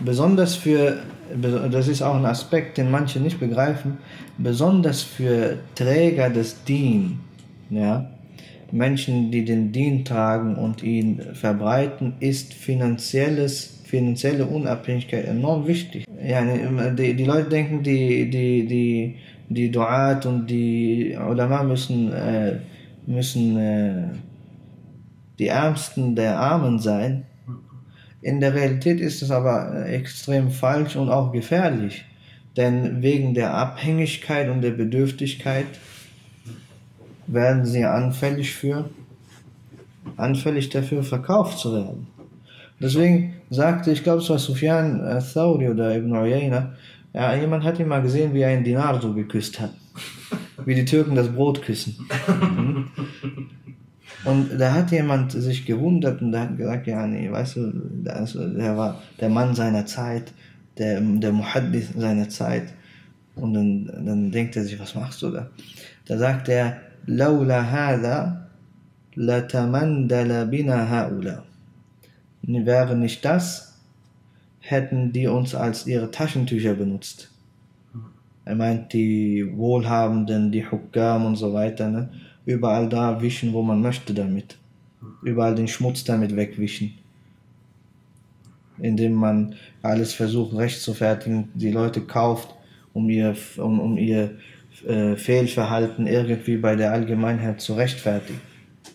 besonders das ist auch ein Aspekt, den manche nicht begreifen, besonders für Träger des Dien, ja, Menschen, die den Dien tragen und ihn verbreiten, ist finanzielle Unabhängigkeit enorm wichtig. Yani, die Leute denken, die Duat und die Ulama müssen die Ärmsten der Armen sein. In der Realität ist es aber extrem falsch und auch gefährlich, denn wegen der Abhängigkeit und der Bedürftigkeit werden sie anfällig dafür verkauft zu werden. Deswegen sagte, ich glaube es war Sufyan al-Thawri oder Ibn Uyayna, ja, jemand hat ihn mal gesehen, wie er einen Dinar so geküsst hat. Wie die Türken das Brot küssen. Und da hat jemand sich gewundert und da hat gesagt, ja, nee, weißt du, der war der Mann seiner Zeit, der Muhaddith seiner Zeit. Und dann denkt er sich, was machst du da? Da sagt er, Laula hada latamandala bina haula. Wäre nicht das, hätten die uns als ihre Taschentücher benutzt. Er meint die Wohlhabenden, die Hukkam und so weiter, ne? Überall da wischen, wo man möchte damit. Überall den Schmutz damit wegwischen. Indem man alles versucht recht zu fertigen, die Leute kauft, um ihr Fehlverhalten irgendwie bei der Allgemeinheit zu rechtfertigen.